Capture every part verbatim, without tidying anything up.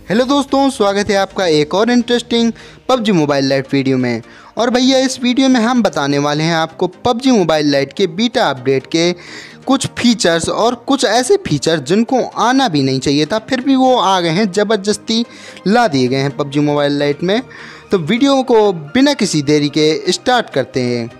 Hello दोस्तों, स्वागत है आपका एक और interesting PUBG mobile lite video में। और भैया इस वीडियो में हम बताने वाले हैं आपको पबजी मोबाइल लाइट के बीटा अपडेट के कुछ फीचर्स और कुछ ऐसे फीचर जिनको आना भी नहीं चाहिए था, फिर भी वो आ गए हैं, ज़बरदस्ती ला दिए गए हैं पबजी मोबाइल लाइट में। तो वीडियो को बिना किसी देरी के स्टार्ट करते हैं।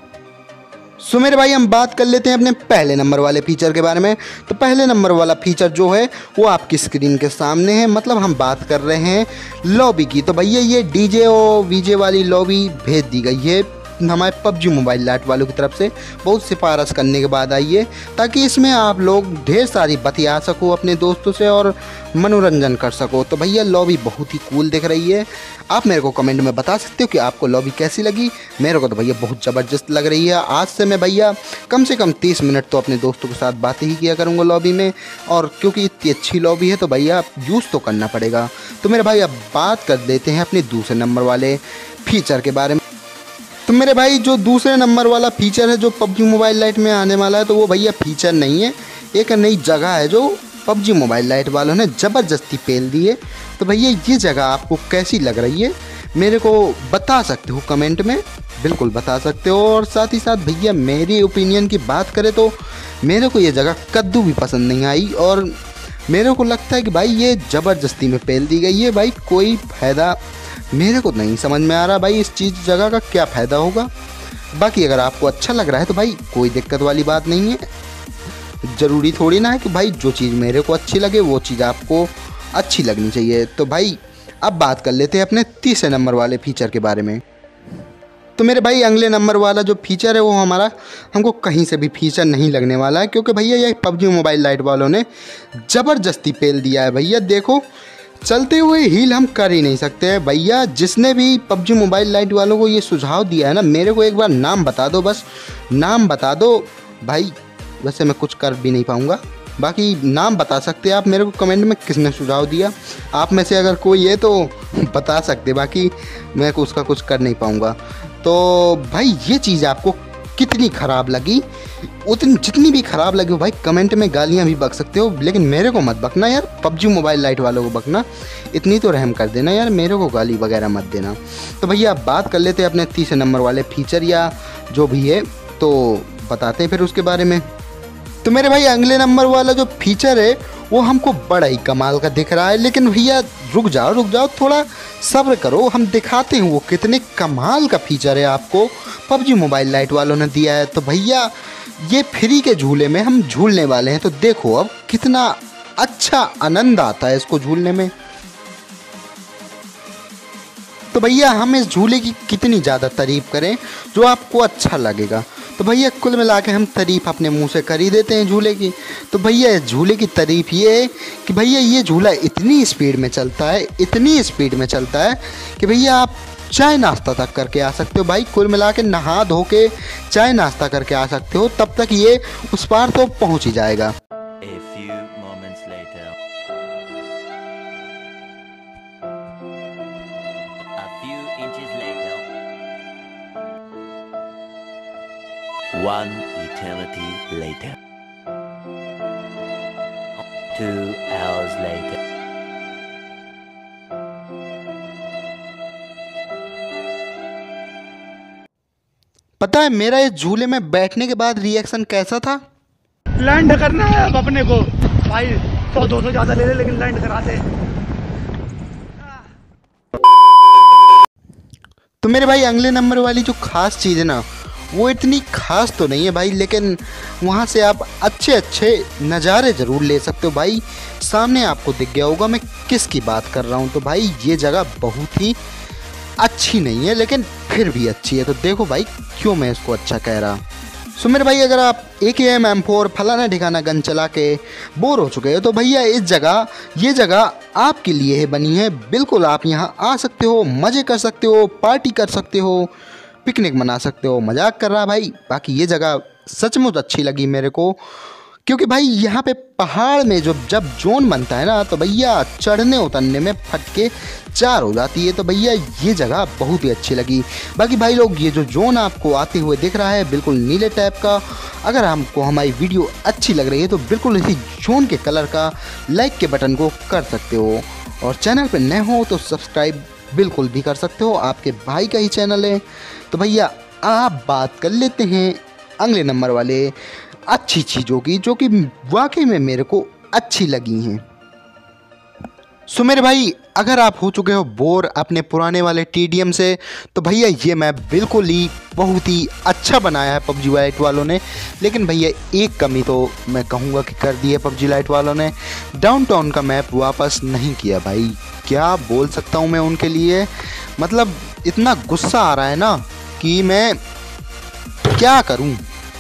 सो मेरे भाई हम बात कर लेते हैं अपने पहले नंबर वाले फीचर के बारे में। तो पहले नंबर वाला फीचर जो है वो आपकी स्क्रीन के सामने है, मतलब हम बात कर रहे हैं लॉबी की। तो भैया ये डीजे और वीजे वाली लॉबी भेज दी गई है हमारे पबजी मोबाइल लाइट वालों की तरफ से, बहुत सिफारिश करने के बाद आई है, ताकि इसमें आप लोग ढेर सारी बतिया सको अपने दोस्तों से और मनोरंजन कर सको। तो भैया लॉबी बहुत ही कूल दिख रही है। आप मेरे को कमेंट में बता सकते हो कि आपको लॉबी कैसी लगी। मेरे को तो भैया बहुत ज़बरदस्त लग रही है। आज से मैं भैया कम से कम तीस मिनट तो अपने दोस्तों के साथ बातें ही किया करूँगा लॉबी में, और क्योंकि इतनी अच्छी लॉबी है तो भैया यूज़ तो करना पड़ेगा। तो मेरे भाई अब बात कर देते हैं अपने दूसरे नंबर वाले फीचर के बारे में। तो मेरे भाई जो दूसरे नंबर वाला फीचर है जो पबजी मोबाइल लाइट में आने वाला है, तो वो भैया फीचर नहीं है, एक नई जगह है जो पबजी मोबाइल लाइट वालों ने ज़बरदस्ती पेल दी है। तो भैया ये जगह आपको कैसी लग रही है मेरे को बता सकते हो कमेंट में, बिल्कुल बता सकते हो। और साथ ही साथ भैया मेरी ओपिनियन की बात करें तो मेरे को ये जगह कद्दू भी पसंद नहीं आई, और मेरे को लगता है कि भाई ये ज़बरदस्ती में पेल दी गई है। भाई कोई फ़ायदा मेरे को नहीं समझ में आ रहा भाई इस चीज़ जगह का क्या फ़ायदा होगा। बाकी अगर आपको अच्छा लग रहा है तो भाई कोई दिक्कत वाली बात नहीं है। ज़रूरी थोड़ी ना है कि भाई जो चीज़ मेरे को अच्छी लगे वो चीज़ आपको अच्छी लगनी चाहिए। तो भाई अब बात कर लेते हैं अपने तीसरे नंबर वाले फीचर के बारे में। तो मेरे भाई अगले नंबर वाला जो फीचर है वो हमारा हमको कहीं से भी फीचर नहीं लगने वाला है, क्योंकि भैया ये पबजी मोबाइल लाइट वालों ने ज़बरदस्ती पेल दिया है। भैया देखो चलते हुए हील हम कर ही नहीं सकते हैं। भैया जिसने भी पबजी मोबाइल लाइट वालों को ये सुझाव दिया है ना, मेरे को एक बार नाम बता दो, बस नाम बता दो भाई। वैसे मैं कुछ कर भी नहीं पाऊँगा, बाकी नाम बता सकते हैं आप मेरे को कमेंट में किसने सुझाव दिया। आप में से अगर कोई है तो बता सकते, बाकी मैं उसका कुछ कर नहीं पाऊँगा। तो भाई ये चीज़ आपको कितनी ख़राब लगी, उतनी जितनी भी ख़राब लगी हो भाई कमेंट में गालियाँ भी बक सकते हो, लेकिन मेरे को मत बकना यार। पबजी मोबाइल लाइट वालों को बकना, इतनी तो रहम कर देना यार, मेरे को गाली वगैरह मत देना। तो भैया आप बात कर लेते हैं अपने तीसरे नंबर वाले फीचर या जो भी है, तो बताते हैं फिर उसके बारे में। तो मेरे भाई अगले नंबर वाला जो फीचर है वो हमको बड़ा ही कमाल का दिख रहा है, लेकिन भैया रुक जाओ रुक जाओ थोड़ा सब्र करो, हम दिखाते हैं वो कितने कमाल का फीचर है आपको पबजी मोबाइल लाइट वालों ने दिया है। तो भैया ये फ्री के झूले में हम झूलने वाले हैं, तो देखो अब कितना अच्छा आनंद आता है इसको झूलने में। तो भैया हम इस झूले की कितनी ज़्यादा तारीफ़ करें जो आपको अच्छा लगेगा। तो भैया कुल मिला के हम तारीफ़ अपने मुंह से कर ही देते हैं झूले की। तो भैया इस झूले की तारीफ़ ये है कि भैया ये झूला इतनी स्पीड में चलता है, इतनी स्पीड में चलता है कि भैया आप चाय नाश्ता तक करके आ सकते हो। भाई कुल मिला के नहा धो के चाय नाश्ता करके आ सकते हो, तब तक ये उस पार तो पहुंच ही जाएगा। A few moments later. A few inches later. One eternity later. Two hours later. पता है मेरा इस झूले में बैठने के बाद रिएक्शन कैसा था? लैंड करना है अब अपने को भाई, सौ दो सौ ज़्यादा ले ले लेकिन लैंड कराते। तो मेरे भाई अगले नंबर वाली जो खास चीज़ है ना, वो इतनी खास तो नहीं है भाई, लेकिन वहाँ से आप अच्छे अच्छे नज़ारे ज़रूर ले सकते हो। भाई सामने आपको दिख गया होगा मैं किसकी बात कर रहा हूँ। तो भाई ये जगह बहुत ही अच्छी नहीं है, लेकिन फिर भी अच्छी है। तो देखो भाई क्यों मैं इसको अच्छा कह रहा। सो मेरे भाई अगर आप ए के एम एम फोर फलाना ठिकाना गन चला के बोर हो चुके हो, तो भैया इस जगह ये जगह आपके लिए है बनी है। बिल्कुल आप यहाँ आ सकते हो, मज़े कर सकते हो, पार्टी कर सकते हो, पिकनिक मना सकते हो। मजाक कर रहा भाई, बाकी ये जगह सचमुच अच्छी लगी मेरे को, क्योंकि भाई यहाँ पे पहाड़ में जो जब जोन बनता है ना, तो भैया चढ़ने उतरने में फटके चार हो जाती है। तो भैया ये जगह बहुत ही अच्छी लगी। बाकी भाई लोग ये जो जोन आपको आते हुए दिख रहा है बिल्कुल नीले टाइप का, अगर हमको हमारी वीडियो अच्छी लग रही है तो बिल्कुल इसी जोन के कलर का लाइक के बटन को कर सकते हो। और चैनल पे नए हो तो सब्सक्राइब बिल्कुल भी कर सकते हो, आपके भाई का ही चैनल है। तो भैया आप बात कर लेते हैं अगले नंबर वाले अच्छी चीज़ों की जो कि वाकई में मेरे को अच्छी लगी हैं। सो मेरे भाई अगर आप हो चुके हो बोर अपने पुराने वाले टी डी एम से, तो भैया ये मैप बिल्कुल ही बहुत ही अच्छा बनाया है पबजी लाइट वालों ने। लेकिन भैया एक कमी तो मैं कहूँगा कि कर दी है पबजी लाइट वालों ने, डाउनटाउन का मैप वापस नहीं किया। भाई क्या बोल सकता हूँ मैं उनके लिए, मतलब इतना गुस्सा आ रहा है ना कि मैं क्या करूँ।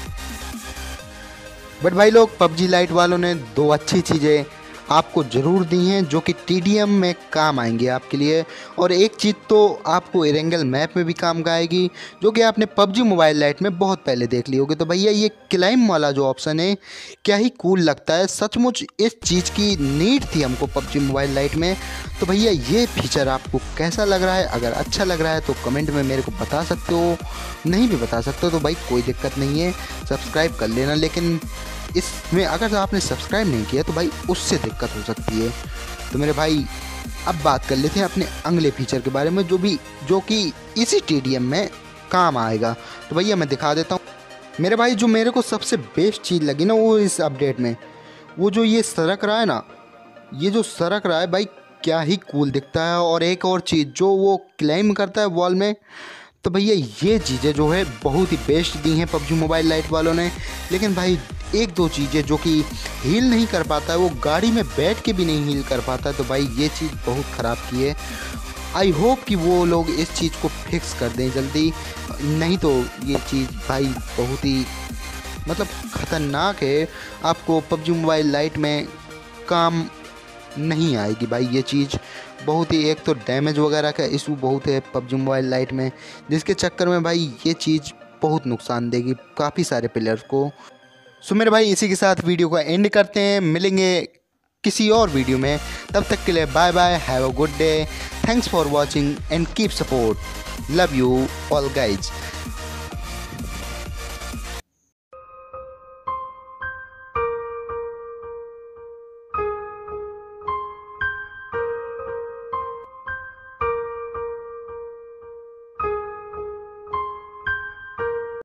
बट भाई लोग पबजी लाइट वालों ने दो अच्छी चीज़ें आपको ज़रूर दी हैं जो कि टी डी एम में काम आएंगे आपके लिए। और एक चीज़ तो आपको एरेंगल मैप में भी काम का आएगी जो कि आपने पबजी मोबाइल लाइट में बहुत पहले देख ली होगी। तो भैया ये क्लाइम वाला जो ऑप्शन है क्या ही कूल लगता है, सचमुच इस चीज़ की नीड थी हमको पबजी मोबाइल लाइट में। तो भैया ये फीचर आपको कैसा लग रहा है, अगर अच्छा लग रहा है तो कमेंट में मेरे को बता सकते हो, नहीं भी बता सकते हो तो भाई कोई दिक्कत नहीं है, सब्सक्राइब कर लेना। लेकिन इसमें अगर आपने सब्सक्राइब नहीं किया तो भाई उससे दिक्कत हो सकती है। तो मेरे भाई अब बात कर लेते हैं अपने अगले फीचर के बारे में जो भी जो कि इसी टी डी एम में काम आएगा। तो भैया मैं दिखा देता हूँ मेरे भाई। जो मेरे को सबसे बेस्ट चीज़ लगी ना वो इस अपडेट में, वो जो ये सरक रहा है ना, ये जो सरक रहा है भाई क्या ही कूल दिखता है। और एक और चीज़ जो वो क्लाइम करता है वॉल में, तो भैया ये चीज़ें जो है बहुत ही बेस्ट दी हैं पबजी मोबाइल लाइट वालों ने। लेकिन भाई एक दो चीज़ें जो कि हील नहीं कर पाता है, वो गाड़ी में बैठ के भी नहीं हील कर पाता है, तो भाई ये चीज़ बहुत ख़राब की है। आई होप कि वो लोग इस चीज़ को फिक्स कर दें जल्दी, नहीं तो ये चीज़ भाई बहुत ही मतलब ख़तरनाक है, आपको पबजी मोबाइल लाइट में काम नहीं आएगी भाई ये चीज़। बहुत ही एक तो डैमेज वगैरह का इशू बहुत है पबजी मोबाइल लाइट में, जिसके चक्कर में भाई ये चीज़ बहुत नुकसान देगी काफ़ी सारे प्लेयर्स को। सो मेरे भाई इसी के साथ वीडियो को एंड करते हैं, मिलेंगे किसी और वीडियो में, तब तक के लिए bye bye, have a good day, thanks for watching and keep support, love you all guys.